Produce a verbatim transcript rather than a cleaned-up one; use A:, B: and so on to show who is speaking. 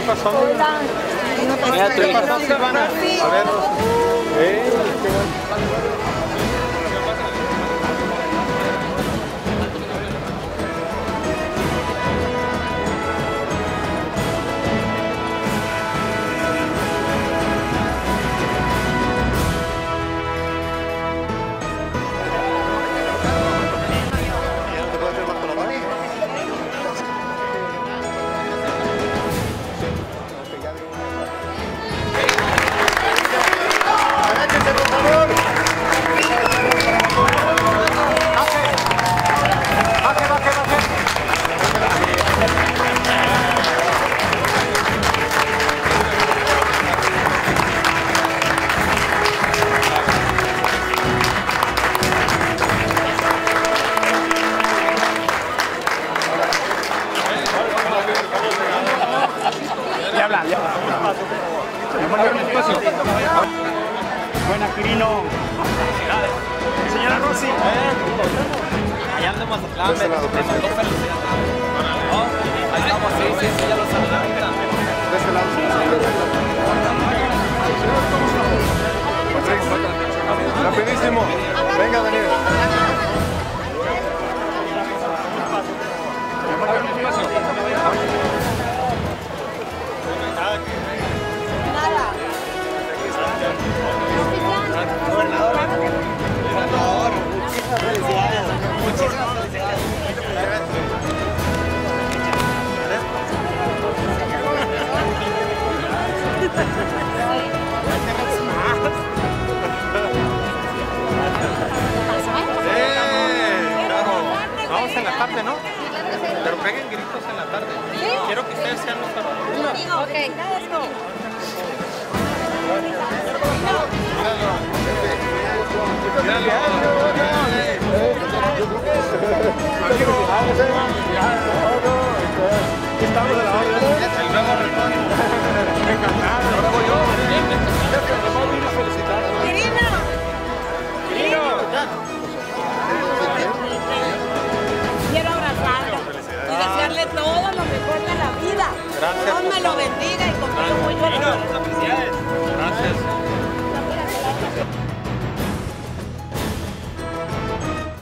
A: pasó?
B: Hola.
A: Mira, ¿qué pasó, Silvana? A ver. Eh, qué bueno.
C: Ya habla, ya habla. Buena, Quirino. Señora Rosy.
D: Allá ando en Mazatlán, me mandó felicidades. Ahí estamos, sí, sí, sí, ya lo saludé ahorita.
A: De este lado. Rapidísimo. Venga, Daniel.
B: Nada.
D: Gobernador. Gobernador. Muchísimas felicidades. Muchísimas felicidades.
A: Vamos en la tarde, ¿no? Pero peguen gritos en la tarde.
B: ¿Sí?
A: Quiero que ustedes sean los perros.
B: Ok.
A: Estamos a la orden. El nuevo retorno. Encantado. Ahora voy yo. Nomás vine a felicitar.
B: Quirino.
A: Quirino.
B: Quiero abrazarlo y desearle todo lo mejor de la vida.
A: Gracias.
B: Dios me lo bendiga